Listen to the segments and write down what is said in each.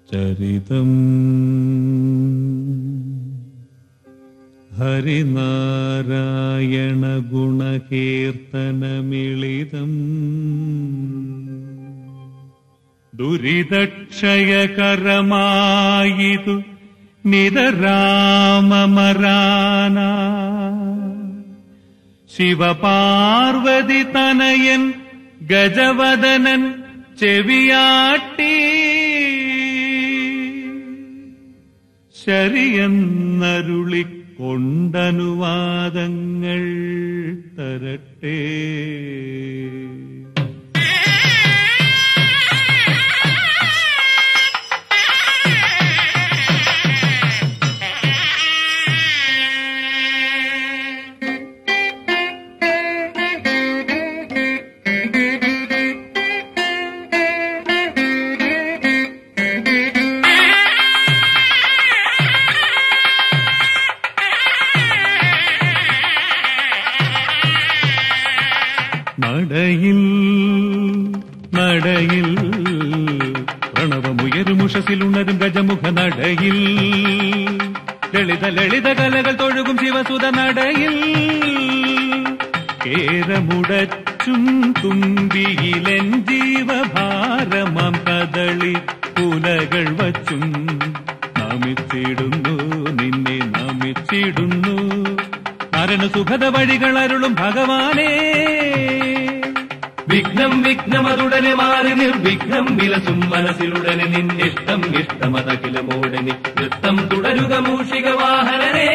ചരിതം ഹരിനാരായണ ഗുണകീർത്തനമിളിതം ദുരിതക്ഷയകരമായിതു നിതരാമമരാന ശിവപാർവതി തനയൻ ഗജവദനൻ ചെവിയാട്ടി ശരിയെന്നരുളിക്കൊണ്ടനുവാദങ്ങൾ തരട്ടെ. നടയിൽ പ്രണവമുയരുമുഷസിലുണരും ഗജമുഖ നടയിൽ ലളിത കലകൾ തൊഴുകും ശിവസുത നടയിൽ കേരമുടച്ചും തുമ്പിയിലെൻ ജീവഭാരമാം കദളി കുലകൾ വച്ചും നമിച്ചിടുന്നു നിന്നെ നമിച്ചിടുന്നു നരനു സുഖത വഴികൾ അരുളും ഭഗവാനേ. വിഘ്നമതുടനെ മാറി നിർവിഘ്നം വിലസും മനസ്സിലുടനെ നിന്നിഷ്ടം ഇഷ്ടമതകിലമോടനെ നൃത്തം തുടരുക മൂഷിക വാഹനനേ.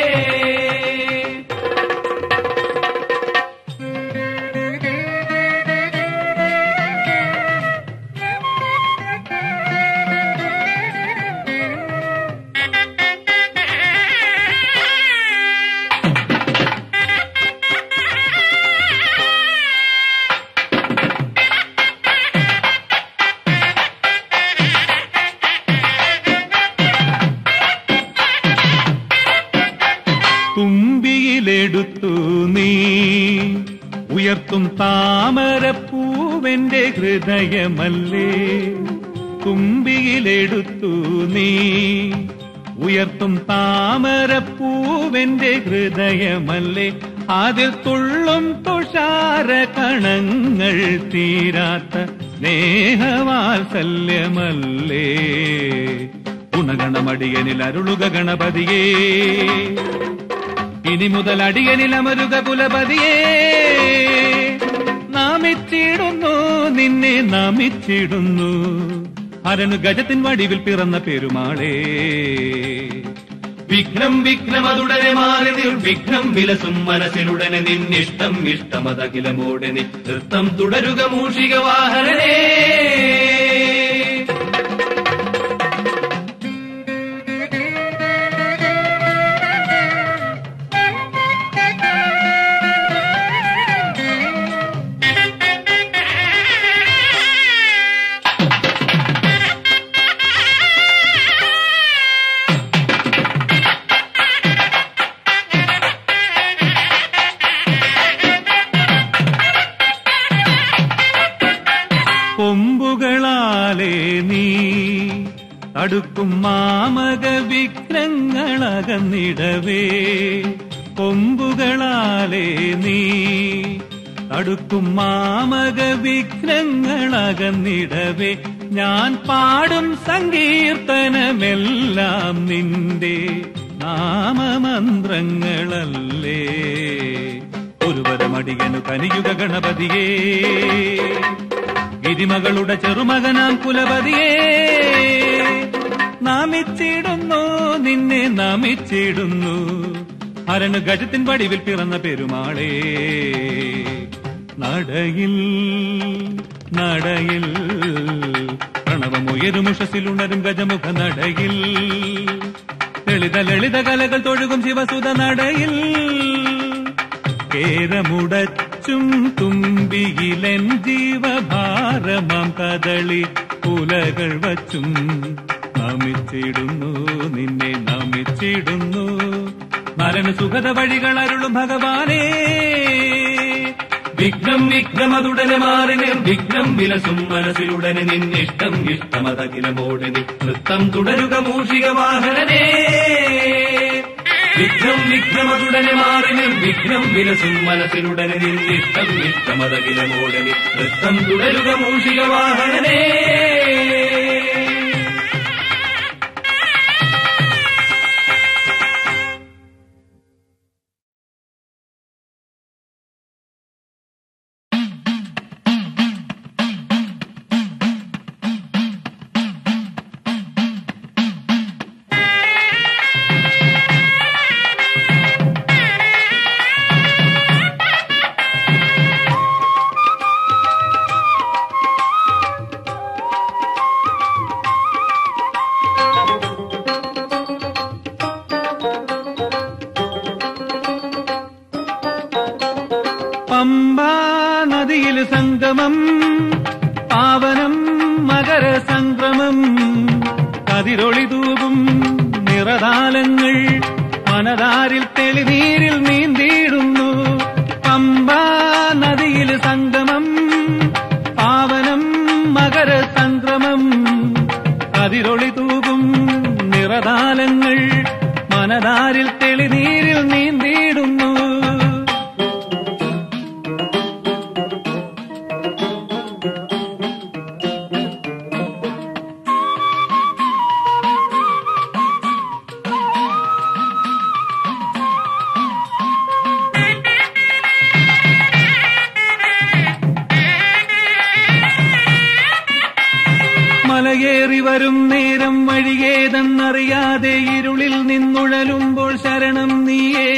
തുമ്പിയിലെടുത്തു നീ ഉയർത്തും താമരപ്പൂവെന്റെ ഹൃദയമല്ലേ. തുമ്പിയിലെടുത്തു നീ ഉയർത്തും താമരപ്പൂവെന്റെ ഹൃദയമല്ലേ. അതിൽ തുള്ളും തുഷാര കണങ്ങൾ തീരാത്ത സ്നേഹവാത്സല്യമല്ലേ. ഗുണഗണമടിയനിൽ അരുളുക ഗണപതിയേ, ഇനി മുതൽ അടിയനിൽ അമരുക കുലപതിയേ. നാമിച്ചിടുന്നു നിന്നെ നാമിച്ചിടുന്നു ഹരനു ഗജത്തിൻ വടിവിൽ പിറന്ന പെരുമാളേ. വിഘ്നമതുടനെ മാറി നിർവിഘ്നം വിലസും മനസ്സിലുടനെ നിന്നിഷ്ടം ഇഷ്ടമതകിലമോടനെ നൃത്തം തുടരുക മൂഷിക വാഹനനേ. കൊമ്പുകളാലേ നീ അടുക്കും മാമക വിഘ്നങ്ങളകന്നിടവേ. കൊമ്പുകളാലേ നീ അടുക്കും മാമക വിഘ്നങ്ങളകന്നിടവേ. ഞാൻ പാടും സങ്കീർത്തനമെല്ലാം നിന്റെ നാമമന്ത്രങ്ങളല്ലേ. ഒരുവരമടിയനു കനിയുക ഗണപതിയേ, ഗിരിമകളുടെ ചെറുമകനാം കുലപതിയേ. നാമിച്ചിടുന്നു നിന്നെ നാമിച്ചിടുന്നു ഹരനു ഗജത്തിൻ വടിവിൽ പിറന്ന പെരുമാളേ. നടയിൽ പ്രണവമുയരുമുഷസിലുണരും ഗജമുഖ നടയിൽ ലളിത കലകൾ തൊഴുകും ശിവസുത നടയിൽ കേരമുടച്ചും തുമ്പിയിലെൻ ജീവഭാരമാം കദളി കുലകൾ വച്ചും നമിച്ചിടുന്നു നിന്നെ നമിച്ചിടുന്നു നരന് സുഖത വഴികൾ അരുളും ഭഗവാനേ. വിഘ്നം വിഘ്നമതുടനെ മാറി നിർവിഘ്നം വിലസും മനസ്സിലുടനെ നിന്നിഷ്ടം ഇഷ്ടമതകിലമോടെ നൃത്തം തുടരുക മൂഷിക വാഹനനേ. വിഘ്നം വിഘ്നമതുടനെ മാറി നിർവിഘ്നം വിലസും മനസ്സിലുടനെ നിന്നിഷ്ടം ഇഷ്ടമതകിലമോടെ നൃത്തം തുടരുക മൂഷിക വാഹനനേ. പമ്പാ നദിയിൽ സംഗമം പാവനം മകര സംക്രമം കതിരൊളി തൂകും നിറതാലങ്ങൾ മനതാരിൽ തെളിനീരിൽ നീന്തിയിടുന്നു. പമ്പാ നദിയിൽ സംഗമം പാവനം മകര സംക്രമം കതിരൊളി തൂകും നിറതാലങ്ങൾ മനതാരിൽ തെളിനീരിൽ നീന്തിയിടുന്നു. മലയേറി വരും നേരം വഴിയേതെന്നറിയാതെ ഇരുളിൽ നിന്നുഴലുമ്പോൾ ശരണം നീയേ.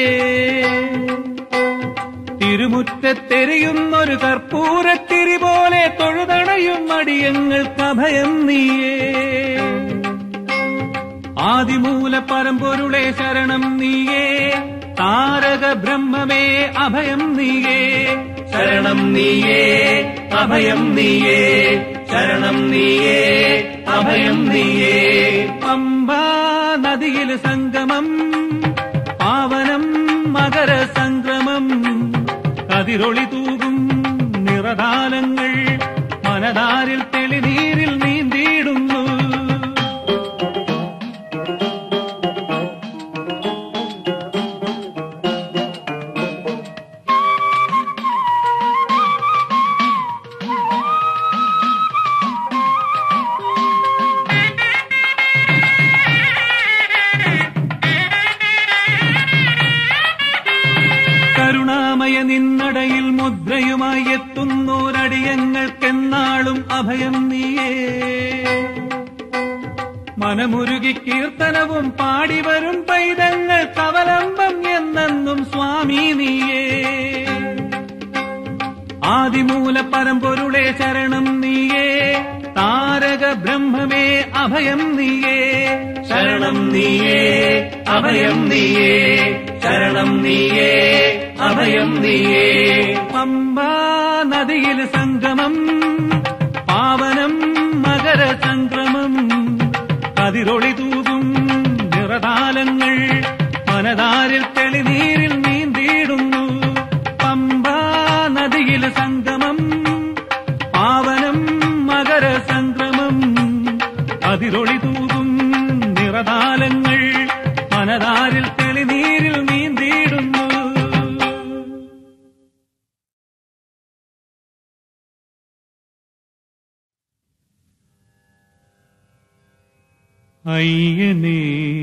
തിരുമുറ്റത്തെരിയുന്നൊരു കർപ്പൂരത്തിരി പോലെ തൊഴുതണയും അടിയങ്ങൾക്ക് അഭയം നീയേ. ആദിമൂല പരമ്പൊരുളെ ശരണം നീയേ. താരക ബ്രഹ്മമേ അഭയം നീയേ. ശരണം നീയേ അഭയം നീയേ. ശരണം നീയേ അഭയം നീയേ. പമ്പാ നദിയിൽ സംഗമം പാവനം മകര സംക്രമം കതിരൊളി തൂകും നിറതാലങ്ങൾ മനതാരിൽ തെളിനീരിൽ നീന്തിയിടുന്നു. കരുണാമയ നിന്നടയിൽ മുദ്രയുമായി എത്തുന്നോരടിയങ്ങൾക്കെന്നാളും അഭയം നീയേ. മനമുരുകി കീർത്തനവും പാടിവരും പൈതങ്ങൾ കവലംബം എന്നെന്നും സ്വാമി നീയേ. ആദിമൂല പരമ്പൊരുളെ ശരണം നീയേ. താരക ബ്രഹ്മമേ അഭയം നീയേ. ശരണം നീയേ അഭയം നീയേ. ശരണം നീയേ അഭയം നീയേ. പമ്പാ നദിയിൽ സംഗമം പാവനം മകര സംക്രമം കതിരൊളി തൂകും നിറതാലങ്ങൾ മനതാരിൽ തെളിനീരിൽ നീന്തിയിടുന്നു. പമ്പാ നദിയിൽ സംഗമം പാവനം മകര സംക്രമം കതിരൊളി തൂകും നിറതാലങ്ങൾ മനതാരിൽ തെളിനീരിൽ നീന്തിയിടുന്നു. അയ്യനേ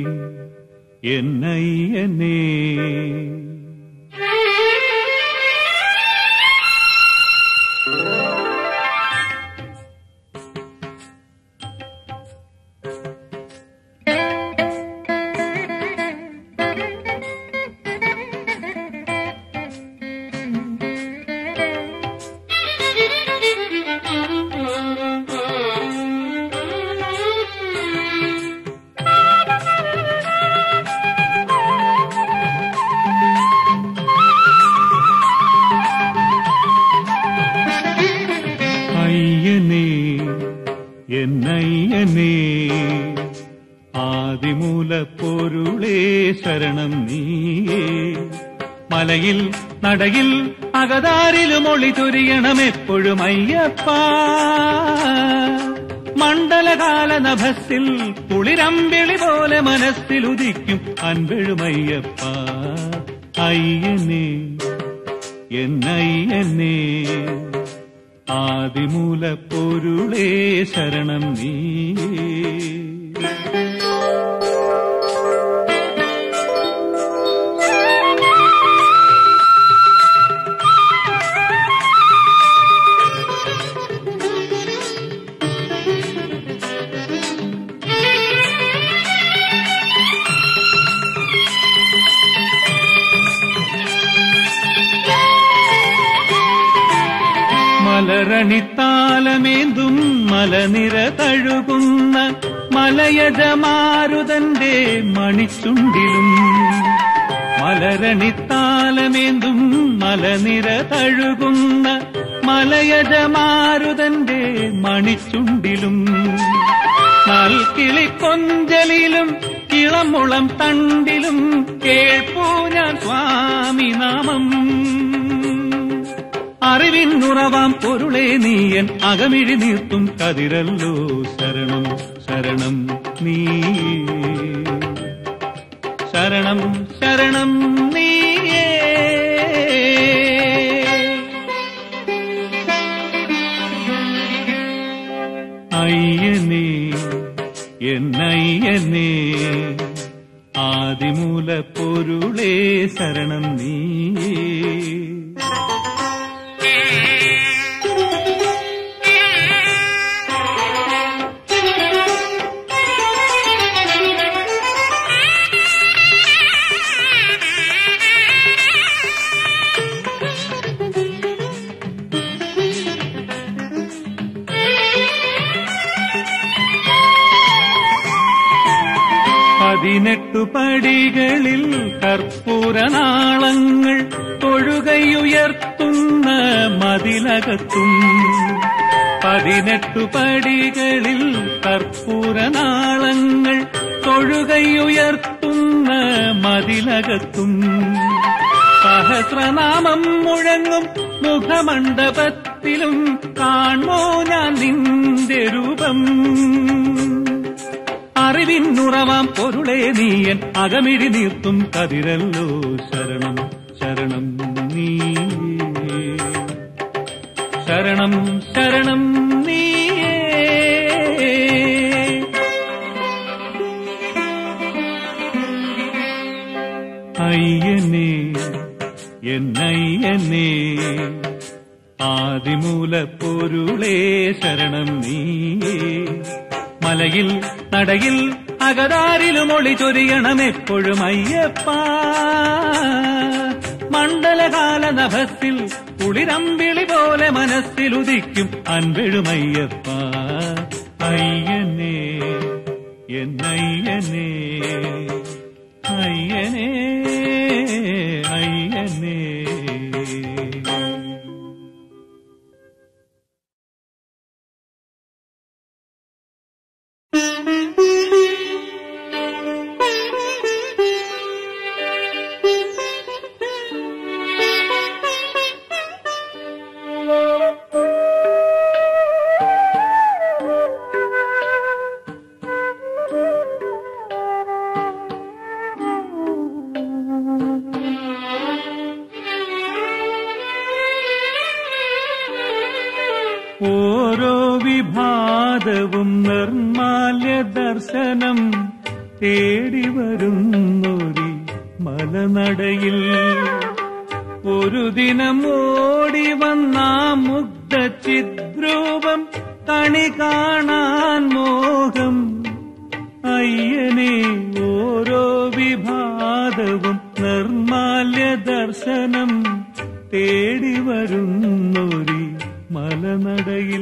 എന്നയ്യനേ എന്നയ്യനേ ആദിമൂല പൊരുളേ ശരണം നീയേ. മലയിൽ നടയിൽ അകതാരിലും ഒളി ചൊരിയണമെപ്പോഴും അയ്യപ്പ. മണ്ഡലകാല നഭസ്സിൽ കുളിരമ്പിളി പോലെ മനസ്സിലുദിക്കും അൻപെഴുമയ്യപ്പ. അയ്യനേ എന്നയ്യനേ ആദിമൂല പൊരുളേ ശരണം നീ. മലരണിത്താലമേന്തും മലനിര തഴുകുന്ന മലയജമാരുതന്റെ മണിച്ചുണ്ടിലും, മലരണിത്താലമേന്തും മലനിര തഴുകുന്ന മലയജമാരുതന്റെ മണിച്ചുണ്ടിലും, നൽകിളിക്കൊഞ്ചലിലും ഇളമുളം തണ്ടിലും കേൾപ്പൂ ഞാൻ സ്വാമിനാമം. അറിവിന്നുറവാം പൊരുളേ നീയൻ അകമിഴി നീർത്തും കതിരല്ലോ ശരണം ശരണം നീ. ശരണം ശരണം നീയേ. അയ്യനേ എന്നയ്യനേ ആദിമൂല പൊരുളേ ശരണം നീ. പതിനെട്ടു പടികളിൽ കർപ്പൂരനാളങ്ങൾ തൊഴുകയുയർത്തുന്ന മതിലകത്തും, പതിനെട്ടു പടികളിൽ കർപ്പൂരനാളങ്ങൾ തൊഴുകയുയർത്തുന്ന മതിലകത്തും, സഹസ്രനാമം മുഴങ്ങും മുഖമണ്ഡപത്തിലും കാണോ ഞാൻ നിന്റെ രൂപം. അറിവിന്നുറവാം പൊരുളേ നീയൻ അകമിഴി നീർത്തും കതിരല്ലോ ശരണം ശരണം നീ. ശരണം ശരണം നീയേ. അയ്യനേ എന്നയ്യനേ ആദിമൂല പൊരുളേ ശരണം നീ. മലയിൽ നടയിൽ അകതാരിലും ഒളി ചൊരിയണമെപ്പോഴും അയ്യപ്പ. മണ്ഡലകാല നഭസ്സിൽ കുളിരമ്പിളി പോലെ മനസ്സിലുദിക്കും അൻപെഴുമയ്യപ്പ. അയ്യനേ എന്നയ്യനേ അയ്യനേ അയ്യനേ. ഓരോ വിഭാതവും നിർമാല്യ ദർശനം തേടി വരുന്നൊരി മലനടയിൽ, ഒരു ദിനം ഓടി വന്ന മുഗ്ധ ചിദ്രൂപം കണി കാണാൻ മോഹം. അയ്യനേ ഓരോ വിഭാതവും നിർമാല്യ ദർശനം തേടി വരുന്നൊരി മലനടയിൽ.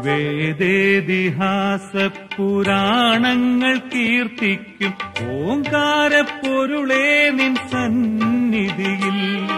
വേദേതിഹാസ പുരാണങ്ങൾ കീർത്തിക്കും ഓങ്കാരപ്പൊരുളേ നിൻ സന്നിധിയിൽ.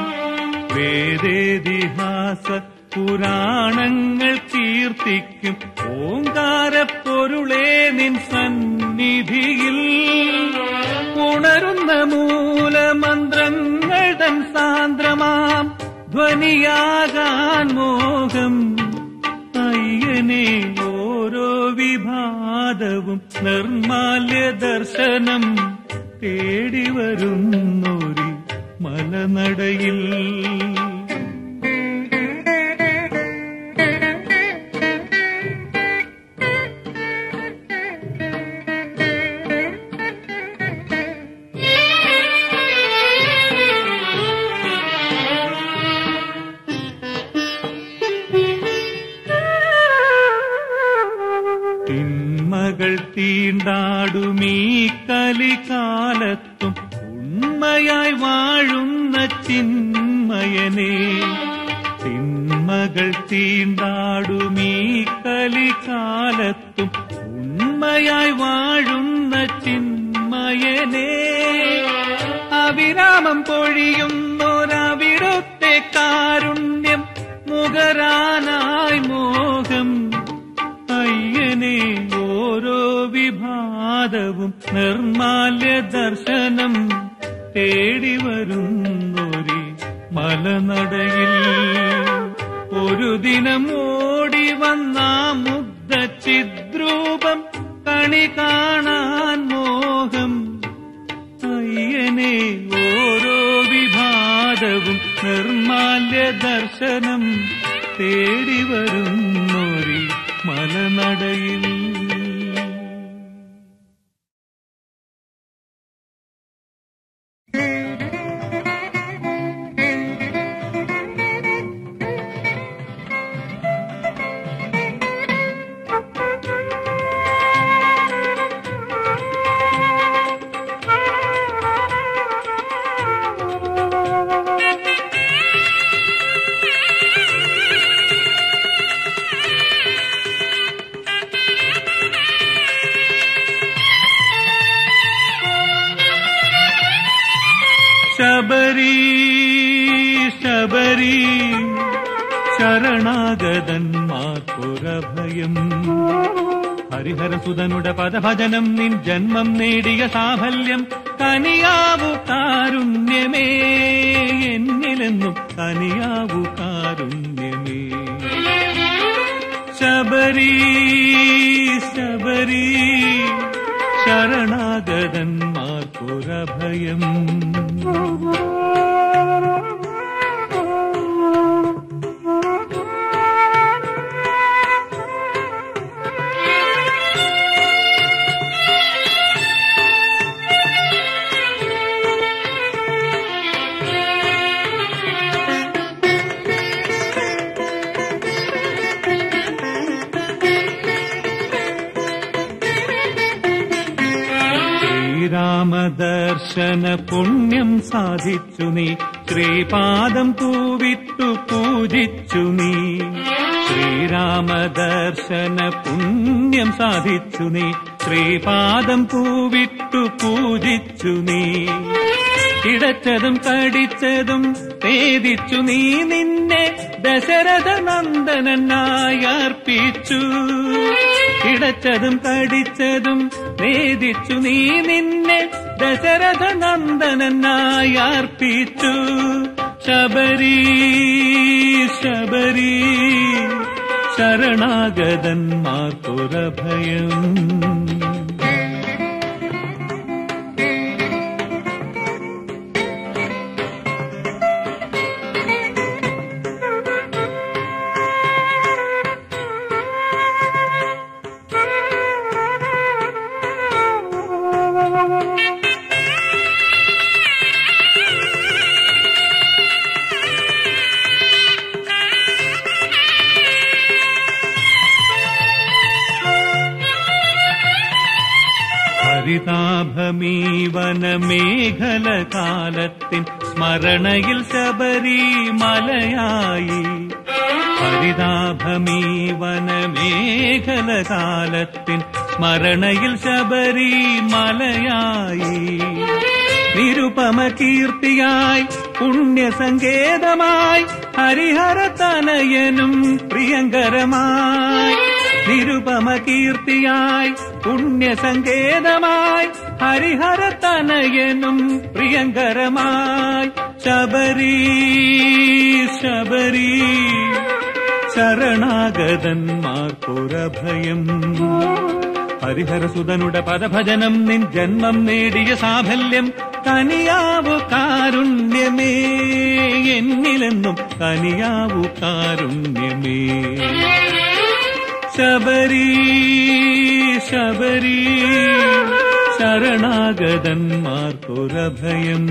വേദേതിഹാസ പുരാണങ്ങൾ കീർത്തിക്കും ഓങ്കാരപ്പൊരുളേ നിൻ സന്നിധിയിൽ. ഉണരുന്ന മൂലമന്ത്രങ്ങൾ തൻ സാന്ദ്രമാം ധ്വനിയാകാൻ മോഹം. അയ്യനെ ഓരോ വിഭാതവും നിർമാല്യ ദർശനം തേടി വരുന്നൊരു മലനടയിൽ. തിന്മകൾ തീണ്ടാടുമീ കലികാലത്തും ഉണ്മയായി വാഴുന്ന ചിന്മയനേ. തിന്മകൾ തീണ്ടാടുമീ കലികാലത്തും ഉണ്മയായി വാഴുന്ന ചിന്മയനേ. അവിരാമം പൊഴിയുന്നൊരവിടുത്തെ കാരുണ്യം മുഖരാനായി മോഹം. അയ്യനെ ഓരോ വിഭാതവും നിർമാല്യ ദർശനം തേടി വരുന്നൊരു മലനടയിൽ. ഒരു ദിനം ഓടി വന്ന മുഗ്ധ ചിദ്രൂപം കണി കാണാൻ മോഹം. അയ്യനെ ഓരോ വിഭാതവും നിർമാല്യ ദർശനം തേടി വരുന്നൊരു മലനടയിൽ. ശബരി ശബരി ശരണാഗതന്മാർക്കൊരഭയം. ഹരിഹരസുതനുടെ പദഭജനം നിൻ ജന്മം നേടിയ സാഫല്യം. കനിയാവു കാരുണ്യമേ എന്നിലെന്നും കനിയാവു കാരുണ്യമേ. ശബരി ശബരി ശരണാഗതന്മാർക്കൊരഭയം. ശ്രീരാമദർശന പുണ്യം സാധിച്ചു നീ. ശ്രീപാദം പൂവിട്ടു പൂജിച്ചു നീ. ശ്രീരാമദർശന പുണ്യം സാധിച്ചു നീ. ശ്രീപാദം പൂവിട്ടു പൂജിച്ചു നീ. കിടച്ചതും കടിച്ചതും ഭേദിച്ചു നീ. നിന്നെ ദശരഥ നന്ദനായി അർപ്പിച്ചു. കിടച്ചതും കടിച്ചതും ഭേദിച്ചു നീ. നിന്നെ ദശരഥ നന്ദനായി അർപ്പിച്ചു. ശബരി ശബരി ശരണാഗതന്മാർക്കൊരഭയം. ഹരിതാഭമീവനമേഖല കാലത്തിൻ സ്മരണയിൽ ശബരിമലയായി. പരിതാപമീ വനമേഖലകാലത്തിൻ സ്മരണയിൽ ശബരി മലയായി നിരുപമ കീർത്തിയായി പുണ്യസങ്കേതമായി ഹരിഹരതനയനും പ്രിയങ്കരമായി നിരുപമ കീർത്തിയായി പുണ്യസങ്കേതമായി ഹരിഹരതനയനും പ്രിയങ്കരമായി ശബരി ശബരി ശരണാഗതന്മാർക്കൊരഭയം ഹരിഹരസുതനുടെ പദഭജനം നിൻ ജന്മം നേടിയ സാഫല്യം കനിയാവു കാരുണ്യമേ എന്നിലെന്നും കനിയാവു കാരുണ്യമേ ശബരി ശബരി ശരണാഗതന്മാർക്കൊരഭയം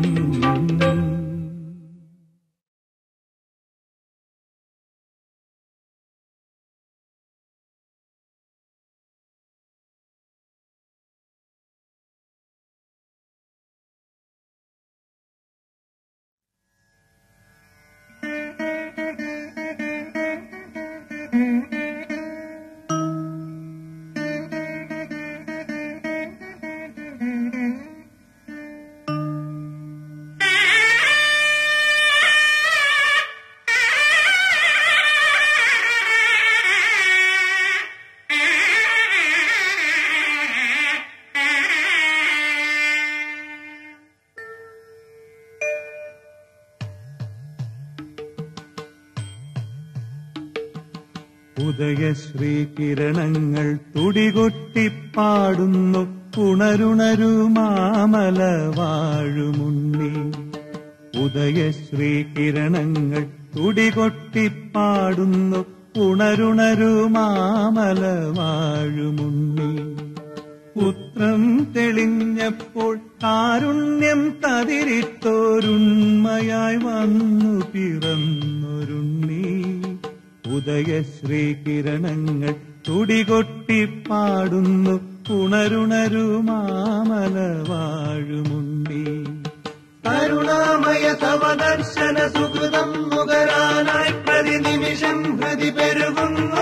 ഉദയശ്രീ കിരണങ്ങൾ തുടികൊട്ടിപ്പാടുന്നു ഉണരുണരു മാമല വാഴുമുണ്ണി ഉദയശ്രീ കിരണങ്ങൾ തുടികൊട്ടിപ്പാടുന്നു ഉണരുണരു മാമല വാഴുമുണ്ണി പുത്രം തെളിഞ്ഞപ്പോൾ കാരുണ്യം തതിരിത്തോരുണ്മയായി വന്നു പിറന്നൊരുണ്ണി ഉദയശ്രീ കിരണങ്ങൾ തുടികൊട്ടിപ്പാടുന്നു ഉണരുണരു മാമല വാഴുമുണ്ണി കരുണാമയ തവ ദർശന സുഹൃതം നുകരാനായി പ്രതിനിമിഷം ഹൃദി പെരുകുന്നു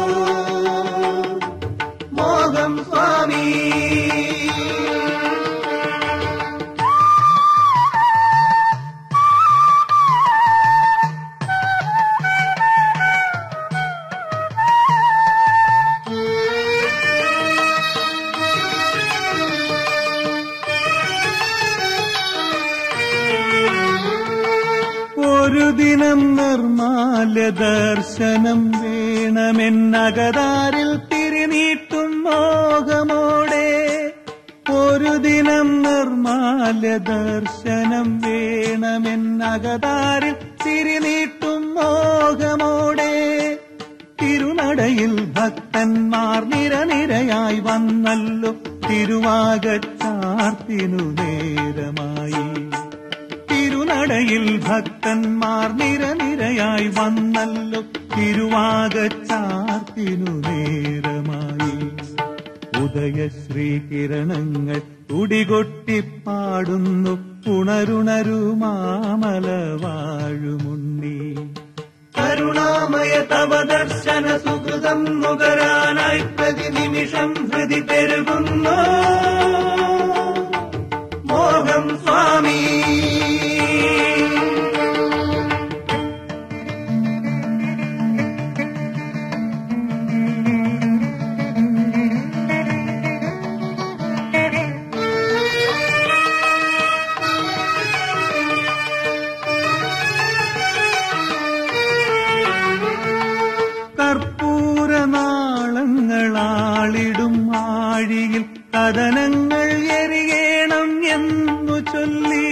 മോഹം സ്വാമി ഒരു ദിനം നിർമാല്യ ദർശനം വേണമെന്നകതാരിൽ തിരിനീട്ടും മോഹമോടെ ഒരു ദിനം നിർമാല്യ ദർശനം വേണമെന്നകതാരിൽ തിരിനീട്ടും മോഹമോടെ തിരുനടയിൽ ഭക്തന്മാർ നിരനിരയായി വന്നല്ലോ തിരുവാകച്ചാർത്തിനു നേരമായി തിരുനടയിൽ ഭക്തന്മാർ നിരനിരയായി വന്നല്ലോ തിരുവാകച്ചാർത്തിനു നേരമായി ഉദയശ്രീ കിരണങ്ങൾ തുടികൊട്ടിപ്പാടുന്നു ഉണരുണരു മാമല വാഴുമുണ്ണി കരുണാമയ തവ ദർശന സുഹൃതം നുകരാനായി പ്രതിനിമിഷം ഹൃദി പെരുകുന്നു മോഹം സ്വാമി കർപ്പൂരനാളങ്ങളാളിടും ആഴിയിൽ കഥനങ്ങൾ എരിയണം എന്നു ചൊല്ലി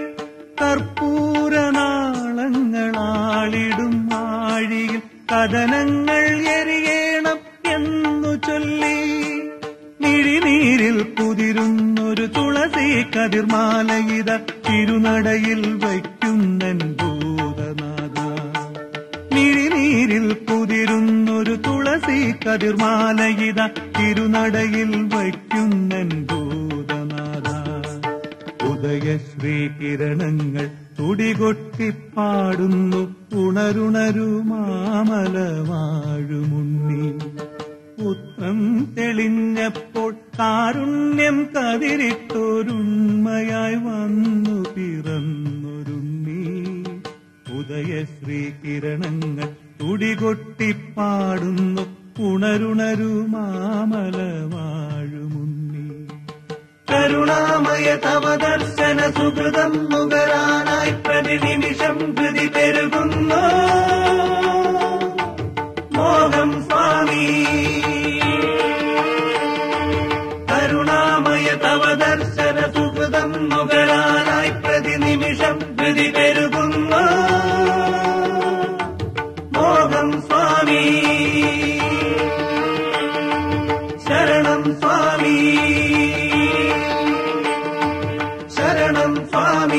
കർപ്പൂരനാളങ്ങളാളിടും ആഴിയിൽ കഥനങ്ങൾ എരിയണം എന്നു ചൊല്ലി മിഴിനീരിൽ കുതിരുന്നൊരു തുളസി കതിർമാലയിത തിരുനടയിൽ വയ്ക്കുന്നൻ ഭൂതനാഥ മിഴിനീരിൽ കുതിരുന്നൊരു തുളസി കതിർമാലയിത തിരുനടയിൽ വയ്ക്കുന്നൻ ഭൂതനാഥ ഉദയശ്രീ കിരണങ്ങൾ തുടികൊട്ടിപ്പാടുന്നു ഉണരുണരു മാമല വാഴുമുണ്ണി. പുത്രം തെളിഞ്ഞപ്പോൾ കാരുണ്യം കതിരിട്ടൊരുണ്മയായി വന്നു പിറന്നൊരുണ്ണി. ഉദയശ്രീ കിരണങ്ങൾ തുടികൊട്ടിപ്പാടുന്നു ഉണരുണരു മാമല വാഴുമുണ്ണി. കരുണാമയ തവ ദർശന സുഹൃതം നുകരാനായി പ്രതിനിമിഷം ഹൃദി പെരുകുന്നു മോഹം സ്വാമി. കരുണാമയ തവ ദർശന സുഹൃതം നുകരാനായി പ്രതിനിമിഷം ഹൃദി പെരുകുന്നു മോഹം സ്വാമി. ശരണം സ്വാമി, ശരണം സ്വാമി.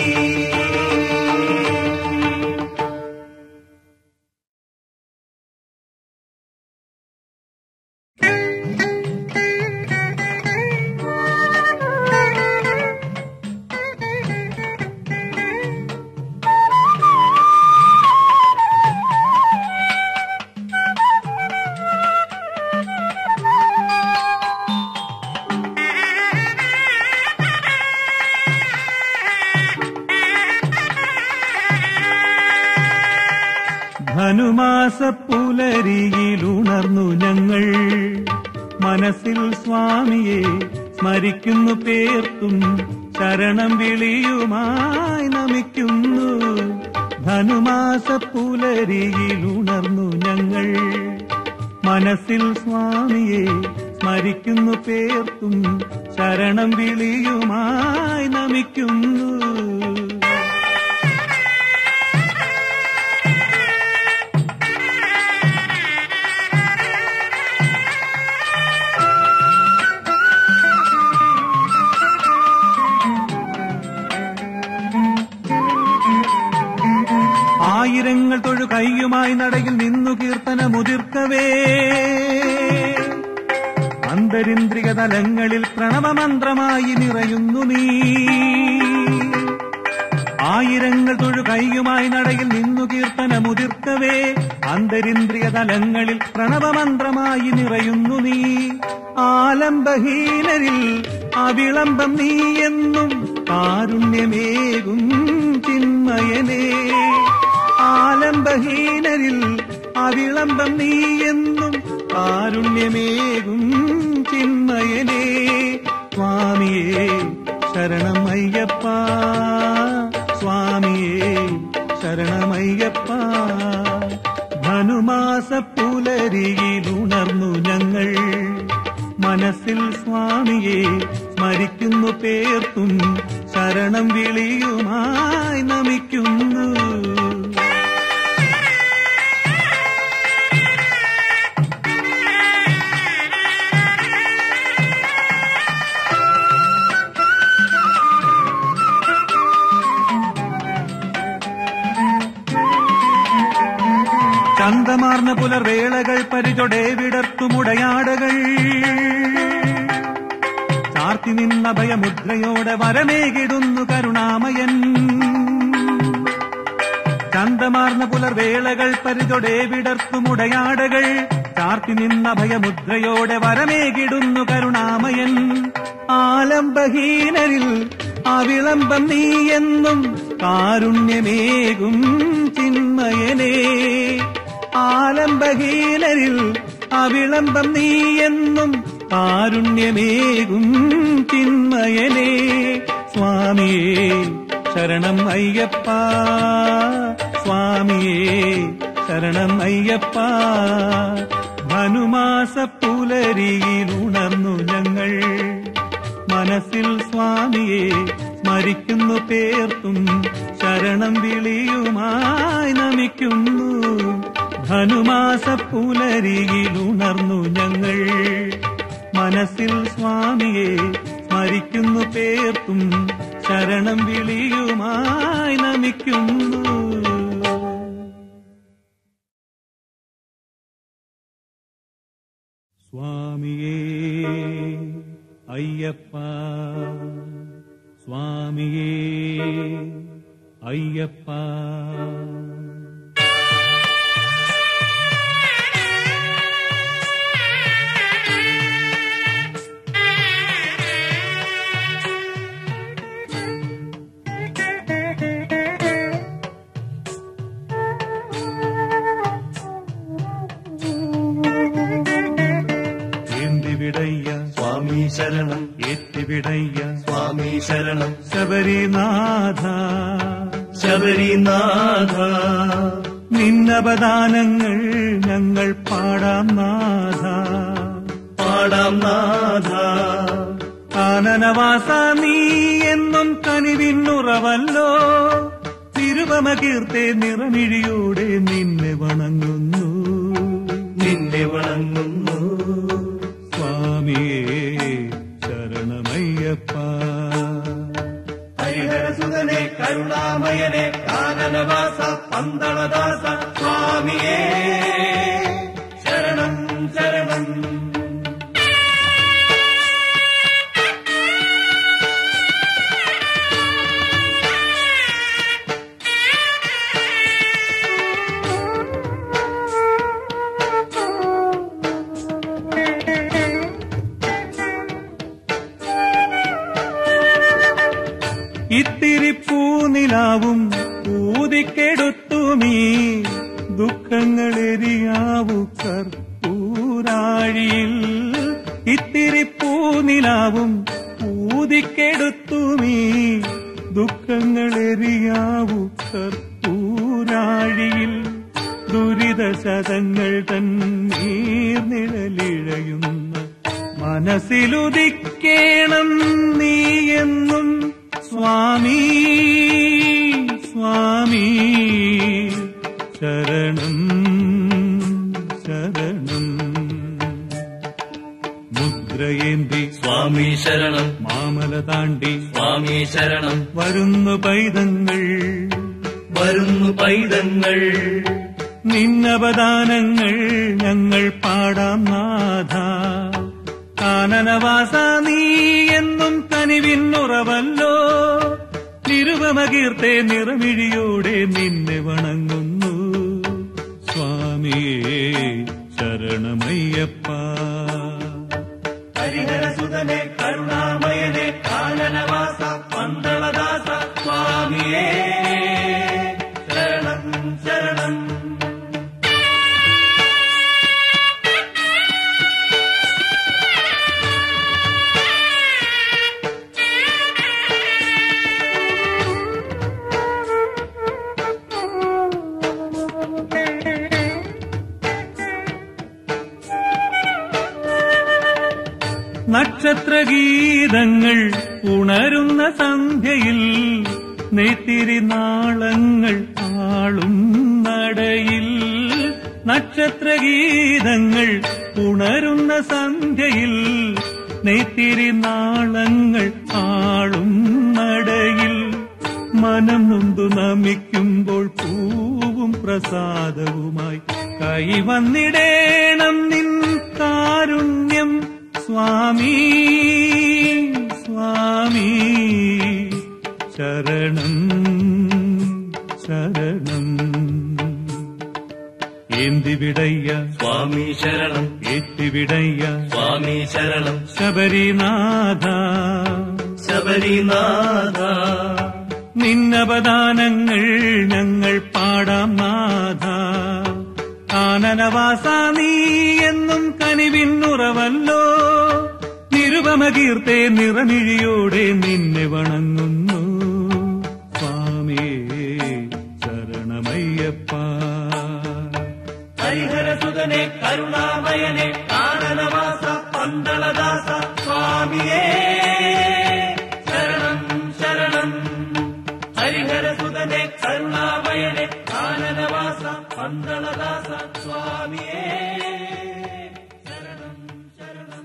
ധനുമാസ പുലരിയിലുണർന്നു ഞങ്ങൾ, മനസ്സിൽ സ്വാമിയെ സ്മരിക്കുന്നു പേർത്തും ശരണം വിളിയുമായി നമിക്കുന്നു. ധനുമാസ പുലരിയിലുണർന്നു ഞങ്ങൾ, മനസ്സിൽ സ്വാമിയെ സ്മരിക്കുന്നു പേർത്തും ശരണം വിളിയുമായി നമിക്കുന്നു. ആയിരങ്ങൾ തൊഴു കൈയുമായി നടയിൽ നിന്നു കീർത്തനമുതിർക്കവേ, അന്തരിന്ദ്രിക തലങ്ങളിൽ പ്രണവമന്ത്രമായി നിറയുന്നു നീ. ആയിരങ്ങൾ തൊഴു കൈയുമായി നടയിൽ നിന്നു കീർത്തനമുതിർക്കവേ, അന്തരിന്ദ്രിയ തലങ്ങളിൽ പ്രണവമന്ത്രമായി നിറയുന്നു നീ. ആലംബഹീനരിൽ അവിളംബം നീ എന്നും കാരുണ്യമേകും ചിന്മയനേ. ആലംബഹീനരിൽ അവിളംബം നീ എന്നും കാരുണ്യമേകും ചിന്മയനേ. സ്വാമിയേ ശരണമയ്യപ്പ, സ്വാമിയേ ശരണമയ്യപ്പ. ധനുമാസ പുലരിയിലുണർന്നു ഞങ്ങൾ, മനസ്സിൽ സ്വാമിയെ സ്മരിക്കുന്നു പേർത്തും ശരണം വിളിയുമായി നമിക്കുന്നു. ചന്തമാർന്ന പുലർവേളകൾ പരിചൊടേ വിടർത്തുമുടയാടകൾ ചാർത്തി നിന്ന ഭയമുദ്രയോടെ വരമേകിടുന്നു കരുണാമയൻ. ചന്തമാർന്ന പുലർവേളകൾ പരിചൊടേ വിടർത്തുമുടയാടകൾ ചാർത്തി നിന്ന ഭയമുദ്രയോടെ വരമേകിടുന്നു കരുണാമയൻ. ആലംബഹീനരിൽ അവിളംബം നീ എന്നും കാരുണ്യമേകും ചിന്മയനേ. ആലംബഹീനരിൽ അവിളംബം നീ എന്നും കാരുണ്യമേകും ചിന്മയനേ. സ്വാമിയേ ശരണം അയ്യപ്പ, സ്വാമിയേ ശരണം അയ്യപ്പ. ധനുമാസ പുലരിയിലുണർന്നു ഞങ്ങൾ, മനസ്സിൽ സ്വാമിയെ സ്മരിക്കുന്നു പേർത്തും ശരണം വിളിയുമായി നമിക്കുന്നു. ധനുമാസ പുലരിയിലുണർന്നു ഞങ്ങൾ, മനസ്സിൽ സ്വാമിയെ സ്മരിക്കുന്നു പേർത്തും ശരണം വിളിയുമായി നമിക്കുന്നു. സ്വാമിയേ അയ്യപ്പ, സ്വാമിയേ അയ്യപ്പ. സ്വാമി ശരണം ഏറ്റിവിടയ്യ സ്വാമി ശരണം ശബരിനാഥ ശബരിനാഥ നിന്നപദാനങ്ങൾ ഞങ്ങൾ പാടാം നാഥ പാടാം നാഥ. കാനനവാസ നീ എന്നും കനിവിന്നുറവല്ലോ തിരുവമകീർത്തെ നിറമിഴിയോടെ നിന്നെ വണങ്ങുന്നു നിന്നെ വണങ്ങുന്നു സ്വാമിയേ ശരണമയ്യപ്പ. ഹരിഹരസുതനെ കരുണാമയനെ കാനനവാസ പന്തളദാസ സ്വാമിയേ ശരണം ശരണം. ഇത്തിരി പൂനിലാവും ഊതിക്കെടുത്തുമീ ദുഃഖങ്ങളെരിയാവു കർപ്പൂരാഴിയിൽ. ഇത്തിരി പൂനിലാവും ഊതിക്കെടുത്തുമീ ദുഃഖങ്ങളെരിയാവു കർപ്പൂരാഴിയിൽ. ദുരിതശതങ്ങൾ തൻ നീർനിഴലിഴയുന്ന മനസ്സിലുദിക്കേണം നീയെന്നും സ്വാമി സ്വാമി ശരണം ശരണം. മുദ്രയേന്തി സ്വാമി ശരണം മാമല താണ്ടി സ്വാമി ശരണം വരുന്നു പൈതങ്ങൾ വരുന്നു പൈതങ്ങൾ. നിന്നപദാനങ്ങൾ ഞങ്ങൾ പാടാം നാഥ. കാനനവാസ നീ എന്നും കനിവിന്നുറവല്ലോ തിരുവമകീർത്തെ നിറമിഴിയോടെ നിന്നെ വണങ്ങുന്നു സ്വാമിയേ ശരണമയ്യപ്പ. ഹരിഹരസുതനെ കരുണാമയനെ കാനനവാസ പന്തളദാസ സ്വാമിയേ ശരണം ശരണം. നക്ഷത്രഗീതങ്ങൾ ഉണരുന്ന സന്ധ്യയിൽ നെയ്ത്തിരി നാളങ്ങൾ ആളും നടയിൽ. നക്ഷത്രഗീതങ്ങൾ ഉണരുന്ന സന്ധ്യയിൽ നെയ്ത്തിരി നാളങ്ങൾ ആളും നടയിൽ. മനം നൊന്തു നമിക്കുമ്പോൾ പൂവും പ്രസാദവുമായി കൈവന്നിടേണം നിൻ കാരുണ്യം സ്വാമി സ്വാമി ശരണം ശരണം. ഏന്തിവിടയ്യ സ്വാമി ശരണം ഏറ്റിവിടയ്യ സ്വാമി ശരണം ശബരിനാഥ ശബരിനാഥ. നിന്നപദാനങ്ങൾ ഞങ്ങൾ പാടാം നാഥ. കാനനവാസ നീ എന്നും കനിവിന്നുറവല്ലോ നിരുപമകീർത്തെ നിറമിഴിയോടെ നിന്നെ വണങ്ങുന്നു സ്വാമിയേ ശരണമയ്യപ്പ. ഹരിഹരസുതനെ കരുണാമയനെ കാനനവാസ പന്തളദാസ സ്വാമിയേ ശരണം ശരണം. ഹരിഹരസുതനെ കരുണാമയനെ കാനനവാസ പന്തളദാസ സ്വാമിയേ ശരണം ശരണം.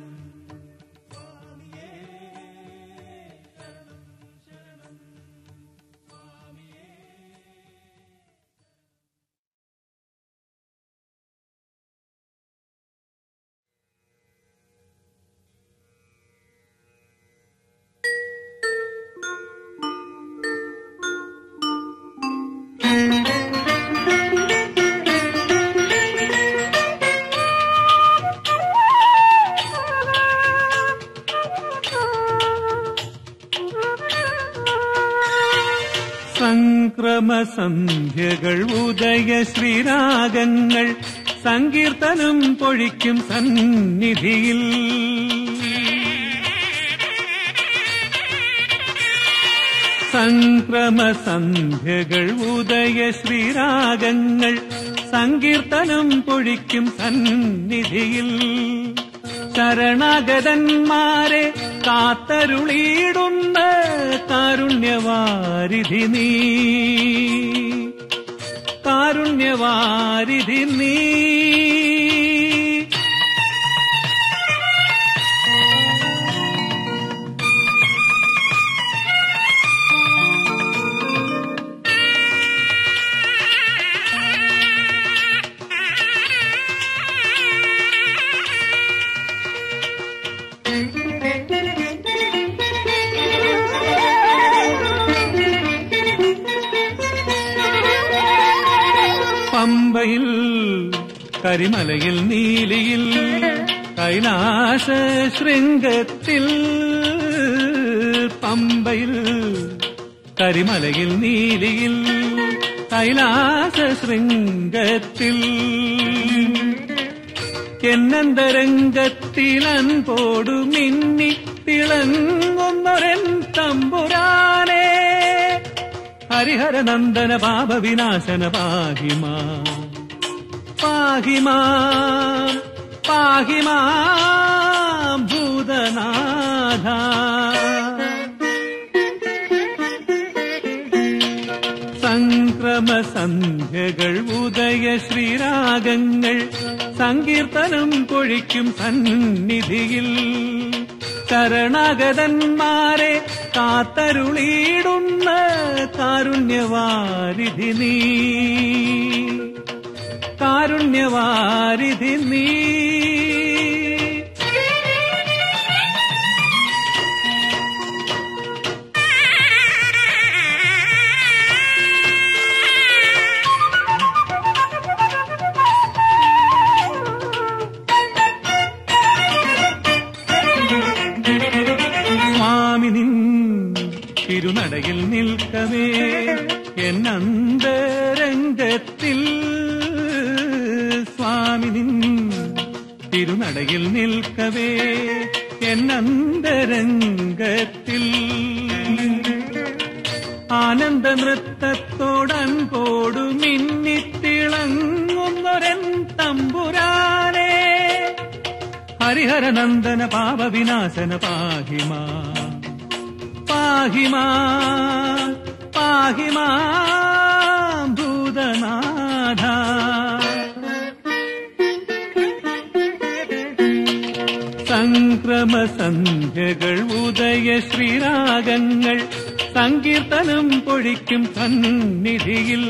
സംക്രമസന്ധ്യകൾ ഉദയ ശ്രീരാഗങ്ങൾ സങ്കീർത്തനം പൊഴിക്കും സന്നിധിയിൽ. സംക്രമസന്ധ്യകൾ ഉദയ ശ്രീരാഗങ്ങൾ സങ്കീർത്തനം പൊഴിക്കും സന്നിധിയിൽ. ശരണാഗതന്മാരെ കാത്തരുളിയിടുന്ന കാരുണ്യവാരിധി നീ, കാരുണ്യവാരിധി നീ. പമ്പയിൽ കരിമലയിൽ നീലിയിൽ കൈലാസ ശൃംഗത്തിൽ. പമ്പയിൽ കരിമലയിൽ നീലിയിൽ കൈലാസ ശൃംഗത്തിൽ. എന്നന്തരംഗത്തിൽ അൻപോടു മിന്നി തിളങ്ങുന്നൊരൻ തമ്പുരാനേ, ഹരിഹരനന്ദന പാപവിനാശന പാഹിമാ, പാഹിമാ, പാഹിമാ ഭൂതനാഥ. സംക്രമസന്ധ്യകൾ ഉദയ ശ്രീരാഗങ്ങൾ സങ്കീർത്തനം പൊഴിക്കും സന്നിധിയിൽ. ശരണാഗതന്മാരെ കാത്തരുളിയിടുന്ന കാരുണ്യവാരിധി നീ, കാരുണ്യവാരിധി നീ. തിരുനടയിൽ നിൽക്കവേ എന്നന്തരംഗത്തിൽ. സ്വാമി നിൻ തിരുനടയിൽ നിൽക്കവേ എന്നന്തരംഗത്തിൽ. ആനന്ദ നൃത്തത്തോടൻപോടു മിന്നിത്തിളങ്ങുന്നൊരൻ തമ്പുരാനേ, ഹരിഹരനന്ദന പാപവിനാശന പാഹിമാ, പാഹിമാ, പാഹിമാ ഭൂതനാഥ. സംക്രമസന്ധ്യകൾ ഉദയ ശ്രീരാഗങ്ങൾ സങ്കീർത്തനം പൊഴിക്കും സന്നിധിയിൽ.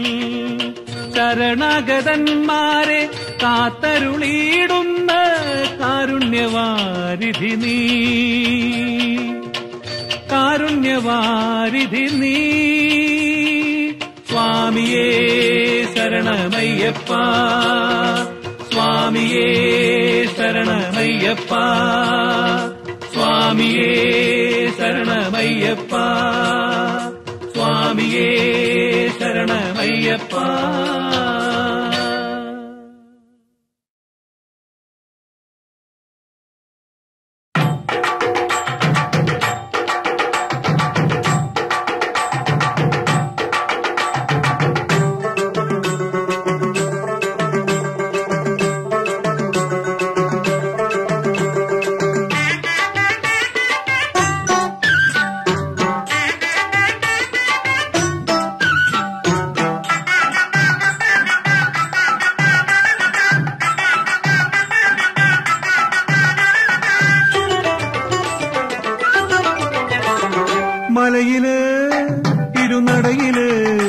ശരണാഗതന്മാരെ കാത്തരുളിയിടുന്ന കാരുണ്യവാരിധി നീ, കാരുണ്യവാരിധി നീ. സ്വാമിയേ ശരണമയ്യപ്പ, സ്വാമിയേ ശരണമയ്യപ്പ, സ്വാമിയേ ശരണമയ്യപ്പ, സ്വാമിയേ ശരണമയ്യപ്പ. മലയില് ഇരുനടയില്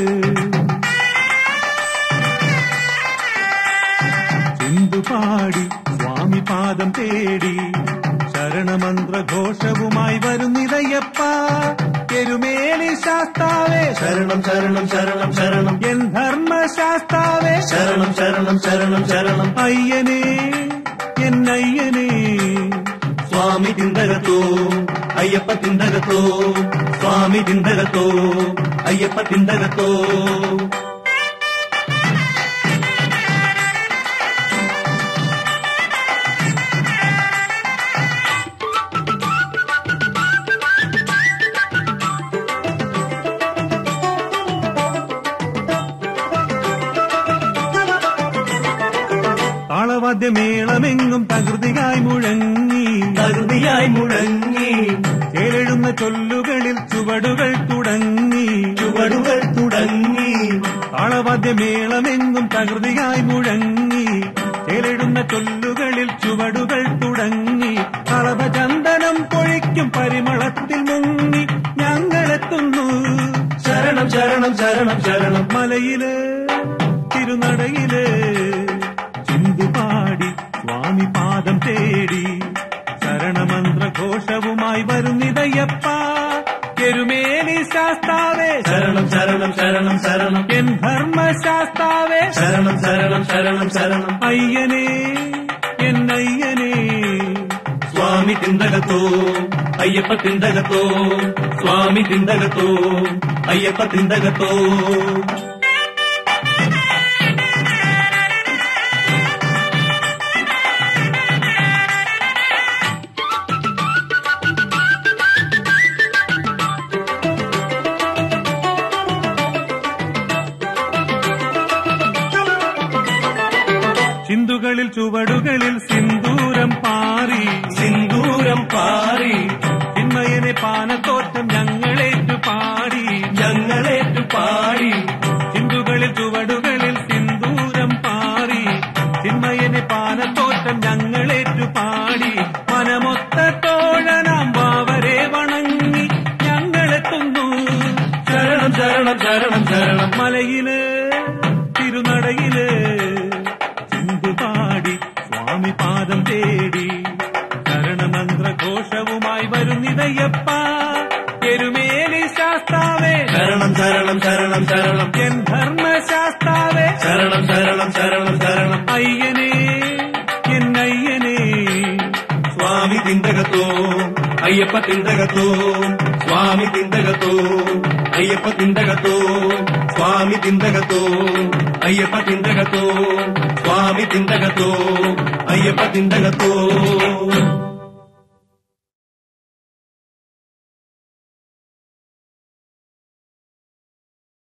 ചിന്തുപാടി സ്വാമി പാദം തേടി ശരണമന്ത്രഘോഷവുമായി വരുന്നിതയ്യപ്പ. എരുമേലി ശാസ്താവേ ശരണം ശരണം ശരണം ശരണം, എൻ ധർമ്മശാസ്താവേ ശരണം ശരണം ശരണം ശരണം. അയ്യനേ എന്നയ്യനേ സ്വാമി തിന്തകത്തോ, ಅಯ್ಯಪ್ಪ ತಿಂದಗತೋ ಸ್ವಾಮಿ ತಿಂದಗತೋ ಅಯ್ಯಪ್ಪ ತಿಂದಗತೋ. താളവാദ്യമേളമെങ്ങും തകൃതിയായി മുഴങ്ങി തകൃതിയായി മുഴങ്ങി ചേരെഴുന്ന ചൊല്ലുകളിൽ ചുവടുകൾ തുടങ്ങി ചുവടുകൾ തുടങ്ങി. താളവാദ്യമേളമെങ്ങും തകൃതിയായി മുഴങ്ങി ചേരെഴുന്ന ചൊല്ലുകളിൽ ചുവടുകൾ തുടങ്ങി. കളഭചന്ദനം പൊഴിക്കും പരിമളത്തിൽ മുങ്ങി ഞങ്ങളെത്തുന്നു. ശരണം ശരണം ശരണം ശരണം. മലയില് തിരുനടയില് ചിന്തുപാടി സ്വാമി പാദം തേടി ശരണമന്ത്രഘോഷവുമായി വരുന്നിതയ്യപ്പ. എരുമേലി ശാസ്താവേ ശരണം ശരണം ശരണം ശരണം. എൻ ധർമ്മശാസ്താവേ ശരണം ശരണം ശരണം ശരണം. അയ്യനേ എന്നയ്യനേ ಸ್ವಾಮಿ ತಿಂದಗತೋ ಅಯ್ಯಪ್ಪ ತಿಂದಗತೋ ಸ್ವಾಮಿ ತಿಂದಗತೋ ಅಯ್ಯಪ್ಪ ತಿಂದಗತೋ. ചിന്തുകളിൽ ചുവടുകളിൽ സിന്ദൂരം പാറി സിന്ദൂരം പാറി ചിന്മയനെ പാനത്തോറ്റം ഞങ്ങളേറ്റു പാടി ഞങ്ങളേറ്റു പാടി. ചിന്തുകളിൽ ചുവടുകളിൽ സിന്ദൂരം പാറി ചിന്മയനെ പാനത്തോറ്റം ഞങ്ങളേറ്റു പാടി. മനമൊത്ത തോഴനാം വാവരെ വണങ്ങി ഞങ്ങളെത്തുന്നു. ശരണം ശരണം ശരണം ശരണം. മലയില് തിരുനടയില് ചിന്തുപാടി സ്വാമി പാദം തേടി ശരണമന്ത്രഘോഷവുമായി വരുന്നിതയ്യപ്പ. എരുമേലി ശാസ്താവേ ശരണം ശരണം ശരണം ശരണം. എൻ ധർമ്മശാസ്താവേ ശരണം ശരണം ശരണം ശരണം. അയ്യനേ എന്നയ്യനേ ಸ್ವಾಮಿ ತಿಂದಗತೋ ಅಯ್ಯಪ್ಪ ತಿಂದಗತೋ ಸ್ವಾಮಿ ತಿಂದಗತೋ ಅಯ್ಯಪ್ಪ ತಿಂದಗತೋ ಸ್ವಾಮಿ ತಿಂದಗತೋ ಅಯ್ಯಪ್ಪ ತಿಂದಗತೋ ಸ್ವಾಮಿ ತಿಂದಗತೋ ಅಯ್ಯಪ್ಪ ತಿಂದಗತೋ.